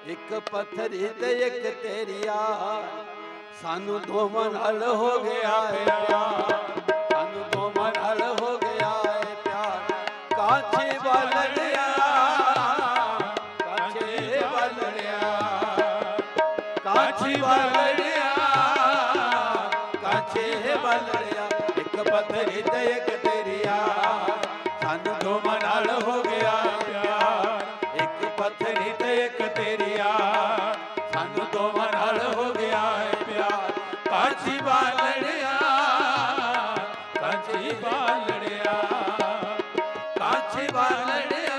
एक पत्थरी ते एक तेरी यार, सानू दोवां नाल हो गया है प्यार, सानू दोवां नाल हो गया है प्यार। काछी बालड़िया, काछी बालड़िया, काछी बालड़िया, काछी बालड़िया। एक पत्थरी ते एक तेरी यार, सानू दोवां नाल हो गया प्यार। एक पत्थरी ते एक तेरी यार, सानू दोवां नाल हो गया है प्यार। काछी बालड़िया, काछी बालड़िया, काछी बालड़िया,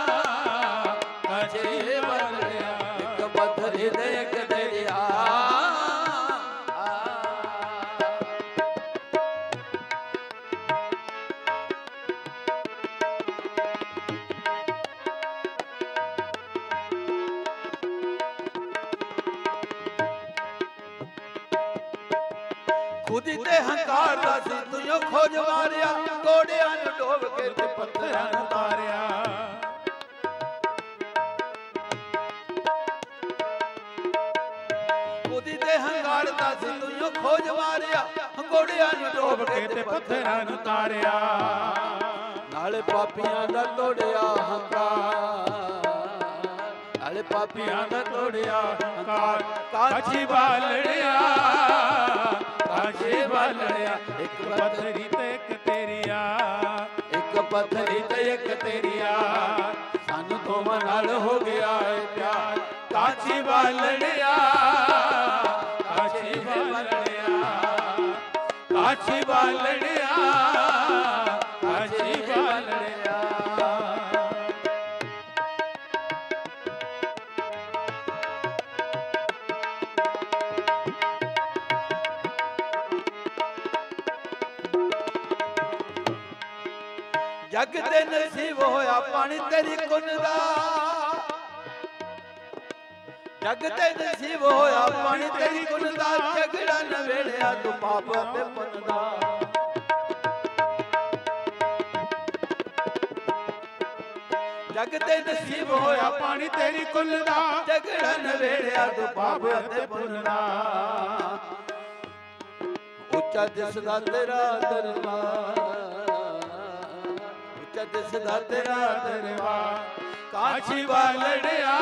काछी बालड़िया। एक पत्थरी ते एक तेरी यार। खुदी ते हंकार दा सी तुयो खोज मारिया, घोड़ियां नूं डोब के ते पत्थरां नूं तारिया। खुदी ते हंकार दा सी तुयो खोज मारिया, घोड़ियां नूं डोब के ते पत्थरां नूं तारिया। नाले पापियां दा तोड़िया हंकार, नाले पापियां दा तोड़िया हंकार। काछी बालड़िया, काछी बालड़िया। एक पत्थरी ते एक तेरी यार, एक पत्थरी ते एक तेरी यार, सानू दोवां नाल हो गया है प्यार। काछी बालड़िया, काछी बालड़िया, काछी बालड़िया, काछी बालड़िया। जग ते नसीब होया पानी तेरी कुन दा, जग ते नसीब होया पानी तेरी कुन दा। झगड़ा नवेड़िया तू पाप ते पुन दा, जग ते नसीब होया पानी तेरी कुन दा। झगड़ा नवेड़िया तू पाप ते पुन दा। उच्चा दिसदा तेरा दरबार, दिसदा तेरा दरबार। काछी बालड़िया,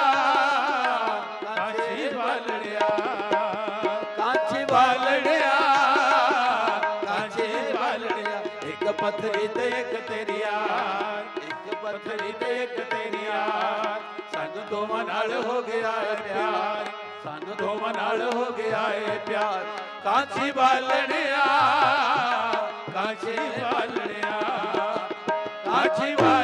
काछी बालड़िया, काछी बालड़िया, काछी बालड़िया। एक पत्थरी ते एक तेरी यार, एक पत्थरी ते एक तेरी यार, सानू दोवां नाल हो गया है प्यार, सानू दोवां नाल हो गया है प्यार। काछी बालड़िया, काछी बालड़िया, काछी बालड़िया।